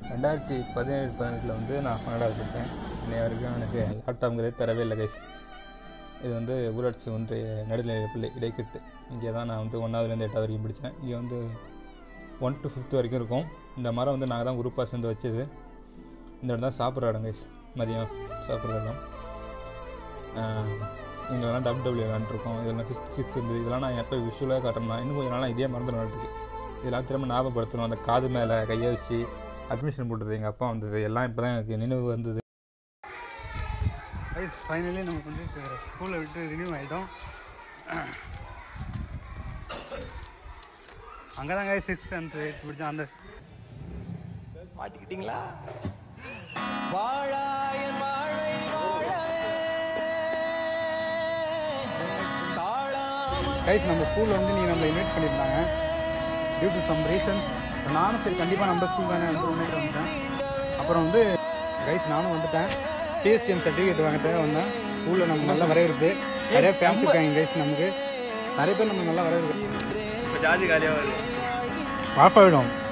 2017-18 வந்து நான் 12வது படித்தேன். இன்னைய வரைக்கும் எனக்கு லேப்டாப்ங்கிறதே தரவே இல்லை கைஸ். இது வந்து ஊராட்சி ஒன்றிய நடுநிலைப்பள்ளி இடைக்கட்டு. இங்கே தான் நான் வந்து 1ஆவதுலேருந்து 8வது வரைக்கும் படித்தேன். இங்கே வந்து 1 to 5th வரைக்கும் இருக்கும். இந்த மரம் வந்து நாங்கள் தான் குரூப்பாக சேர்ந்து வச்சது. இந்த இடம் தான் சாப்பிட்ற இடம் கைஸ். மதியம் சாப்பிட்ற இடம். இங்கெல்லாம் WW விளாண்டுருக்கோம். இதெல்லாம் 56 இருந்தது. இதெல்லாம் நான் எப்போ விஷுவலாக காட்டணும்னா இன்னும் கொஞ்சம் நாளாக இதே மறந்து விளாண்டுருக்கு. இதெல்லாம் திரும்ப ஞாபகப்படுத்தணும். அந்த காது மேலே கையை வச்சு அட்மிஷன் போட்டது எங்கள் அப்பா வந்தது எல்லாம் இப்போ தான் எனக்கு நினைவு வந்தது. கைஸ் ஃபைனலி நம்ம வந்து ஸ்கூலை விட்டு ரினியூ ஆகிட்டோம். அங்கே தான் கைஸ் 6th and 8th பிடிச்சோம். அந்த மாட்டிக்கிட்டீங்களா? கைஸ் நம்ம ஸ்கூலில் வந்து நீங்கள் நம்மளை இன்வைட் பண்ணியிருந்தாங்க due to some reasons. So நானும் சரி கண்டிப்பாக நம்ம ஸ்கூல் தானே வந்து முன்னேற்ற வந்துட்டேன். அப்புறம் வந்து கைஸ் நானும் வந்துட்டேன். TSTM சர்டிஃபிகேட் வாங்கிட்டே வந்தேன். ஸ்கூலில் நம்ம நல்லா வரவேற்பு, நிறைய ஃபேன்ஸ் இருக்காங்க கைஸ். நமக்கு நிறைய பேர் நம்ம நல்லா வரவேற்பு. இப்போ ஜாதி காலியாக வருது, ஆஃப் ஆகிடும்.